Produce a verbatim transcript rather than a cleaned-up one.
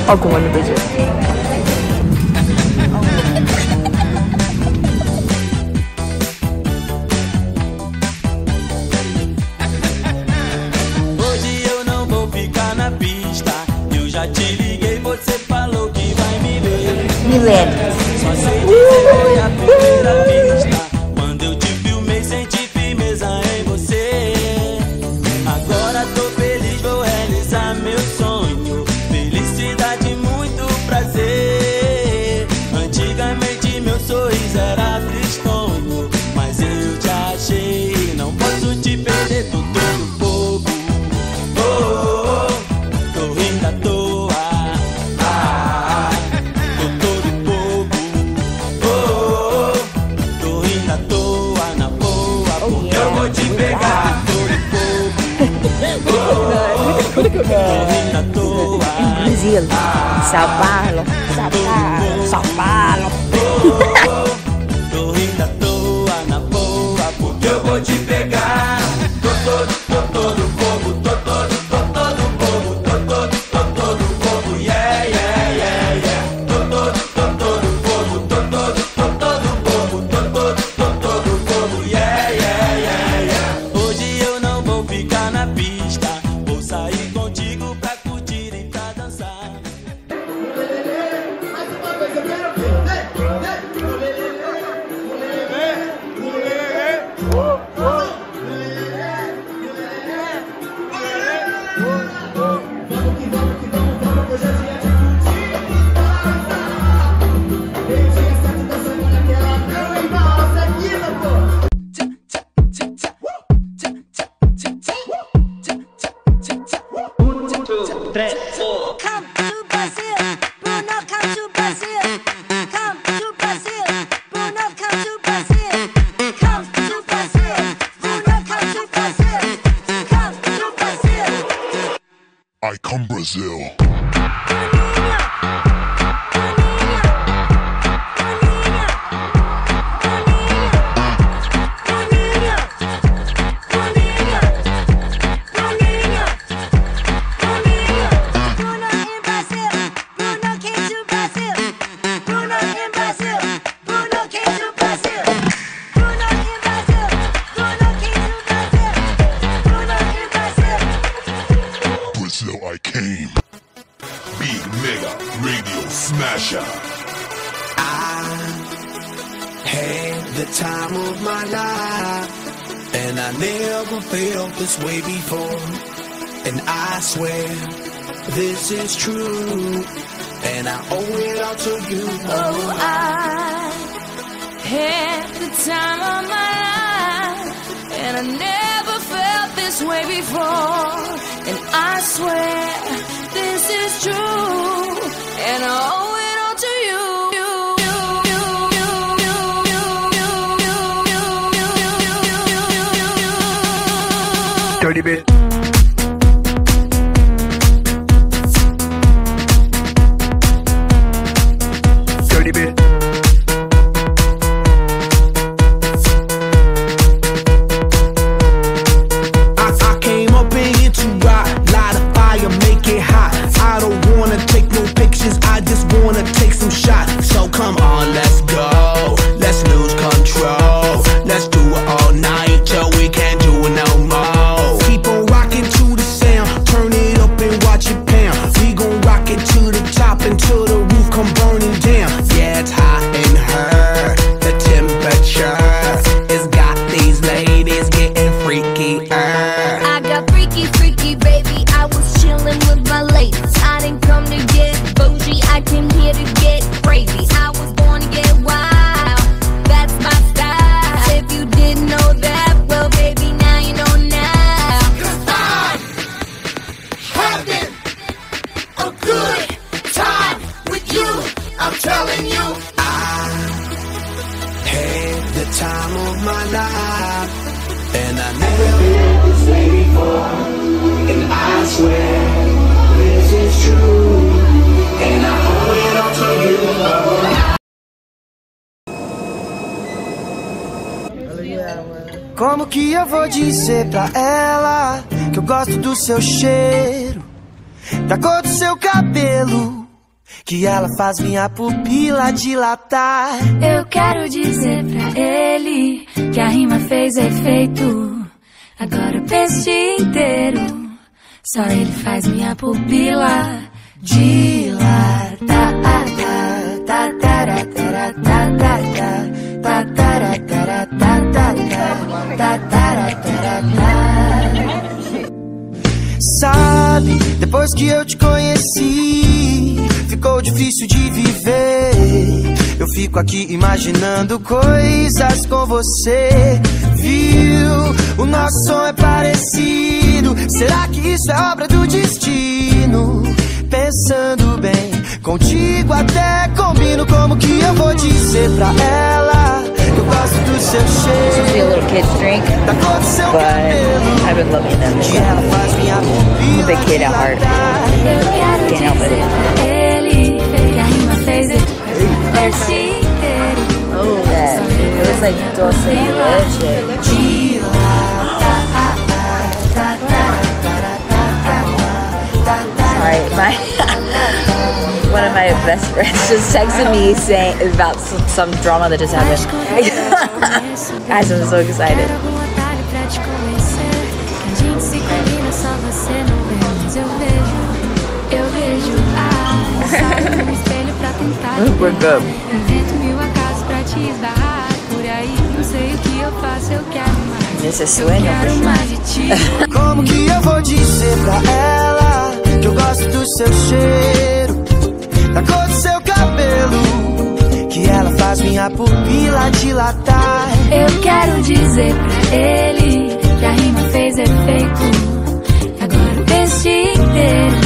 Olha como é no Brasil. Hoje eu não vou ficar na pista. Eu já te liguei, você falou que vai me ver. Milênio. Só sei dizer foi a primeira vista. Quando eu te filmei, senti firmeza em você. Agora tô feliz, vou realizar meu sonho. Felicidade, muito prazer. Antigamente meu sorriso era tristonho, mas eu te achei. Não posso te perder, tô todo bobo. Oh, oh, oh, tô rindo à toa. Ah, tô todo bobo. Oh, oh, oh, tô rindo à toa, na boa, porque eu vou te pegar. Todo bobo. Oh, oh, tô rindo à toa. Brasil. Sao Paulo. Sao Paulo. Sao Paulo. Tô rindo à toa, na boa, porque eu vou te pegar. Tô todo, tô todo bobo, tô todo, tô todo bobo, tô todo, tô todo bobo, yeah, yeah, yeah, yeah. Tô todo, tô todo bobo, tô todo, tô todo bobo, tô todo, tô todo bobo, yeah, yeah, yeah, yeah. Hoje eu não vou ficar na pista, vou sair contigo pra curtir e pra dançar. Mais uma vez eu quero ver. Vamos que vamos que vamos, vamos, hoje é dia de curtir. Meio-dia, sete da semana, aquela não embala, seguida, pô. Come to Brazil, Bruno, come to Brazil. Come to Brazil, Bruno, come to Brazil. Come to Brazil, Bruno, come to Brazil. Come to Brazil. I come Brazil. Bruno in Brazil, Bruno came to Brazil. Bruno in Brazil, Bruno came to Brazil. Bruno in Brazil, Bruno came to Brazil. Bruno in Brazil. Brazil I came. Big mega radio smasher. Had the time of my life, and I never felt this way before. And I swear this is true, and I owe it all to you. Oh, I had the time of my life, and I never felt this way before. And I swear this is true, and I owe it all to you. Dirty bit. Dirty bit. I, I came up in here to rock, light a fire, make it hot. I don't wanna take no pictures, I just wanna take some shots. So come on, let's go, let's lose control. Let's do it all night till we can't do it no more. Keep on rocking to the sound, turn it up and watch it pound. We gon' rock it to the top until the roof come burning down. Yeah, it's hot in her, the temperature has got these ladies getting freaky. I got freaky, freaky, baby. I was chillin' with my ladies. I didn't come to get bougie, I came here to get crazy. I was born to get wild, that's my style. If you didn't know that, well, baby, now you know now. Cause I'm having a good time with you. I'm telling you. Had the time of my life, and I never felt this way before. And I swear this is true, and I owe it all to you. Como que eu vou dizer pra ela que eu gosto do seu cheiro, da cor do seu cabelo, que ela faz minha pupila dilatar. Eu quero dizer pra ele que a rima fez efeito. Agora o peixe inteiro, só ele faz minha pupila dilatar. Sabe, depois que eu te conheci, ficou difícil de viver. Eu fico aqui imaginando coisas com você. Viu, o nosso som é parecido. Será que isso é obra do destino? Pensando bem, contigo até combino. Como que eu vou dizer pra ela que eu gosto do seu This would be a cheiro, little kid's drink, da cor do seu but cabelo, I've been loving them. que ela faz minha I'm a big kid at heart. Eu quero Can't help dizer it. pra ele que a rima fez efeito. O peixe inteiro, Oh, that. It was like doce de leche. Sorry, my one of my best friends just texted me saying about some, some drama that just happened. Guys, I'm so excited. We're good. Esse sueño, como que eu vou dizer pra ela que eu gosto do seu cheiro, da cor do seu cabelo, que ela faz minha pupila dilatar. Eu quero dizer pra ele que a rima fez efeito. Agora o peixe inteiro,